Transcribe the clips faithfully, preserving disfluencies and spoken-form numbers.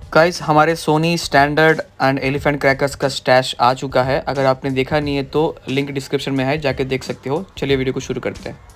Guys हमारे Sony standard and elephant crackers का stash आ चुका है। अगर आपने देखा नहीं है तो लिंक डिस्क्रिप्शन में है, जाके देख सकते हो। चलिए वीडियो को शुरू करते हैं।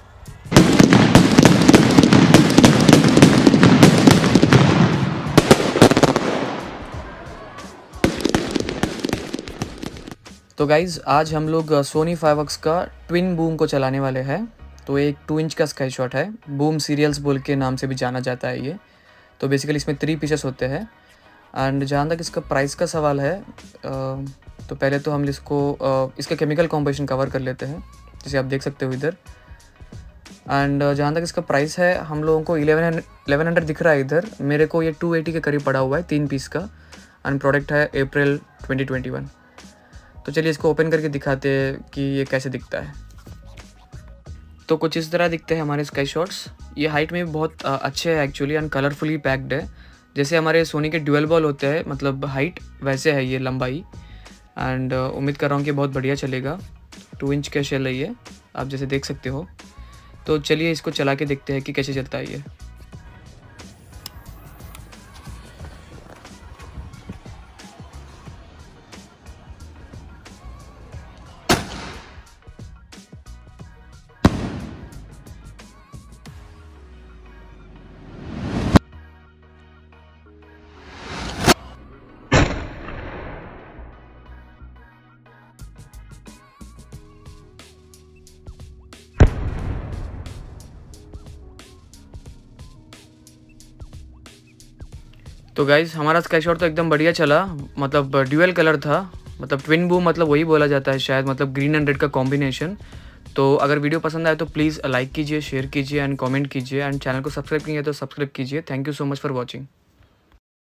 तो गाइज़ आज हम लोग सोनी फाइवक्स का ट्विन बूम को चलाने वाले हैं। तो एक टू इंच का स्काई शॉट है, बूम सीरियल्स बोल के नाम से भी जाना जाता है ये। तो बेसिकली इसमें थ्री पीसेस होते हैं। एंड जहाँ तक इसका प्राइस का सवाल है, तो पहले तो हम इसको इसका केमिकल कॉम्पोजिशन कवर कर लेते हैं, जैसे आप देख सकते हो इधर। एंड जहाँ तक इसका प्राइस है, हम लोगों को इलेवन इलेवन हंड्रेड दिख रहा है इधर। मेरे को ये टू एटी के करीब पड़ा हुआ है तीन पीस का। एंड प्रोडक्ट है अप्रैल ट्वेंटी ट्वेंटी वन। तो चलिए इसको ओपन करके दिखाते हैं कि ये कैसे दिखता है। तो कुछ इस तरह दिखते हैं हमारे स्काई शॉट्स। ये हाइट में भी बहुत अच्छे हैं एक्चुअली, एंड कलरफुली पैक्ड है। जैसे हमारे सोनी के ड्यूअल बॉल होते हैं, मतलब हाइट, वैसे है ये लंबाई। एंड उम्मीद कर रहा हूँ कि बहुत बढ़िया चलेगा। टू इंच का शेल है ये, आप जैसे देख सकते हो। तो चलिए इसको चला के देखते हैं कि कैसे चलता है ये। तो गाइज़ हमारा स्काई शॉट तो एकदम बढ़िया चला। मतलब ड्यूअल कलर था, मतलब ट्विन बूम, मतलब वही बोला जाता है शायद, मतलब ग्रीन एंड रेड का कॉम्बिनेशन। तो अगर वीडियो पसंद आए तो प्लीज़ लाइक कीजिए, शेयर कीजिए एंड कमेंट कीजिए। एंड चैनल को सब्सक्राइब कीजिए तो सब्सक्राइब कीजिए। Thank you so much for watching.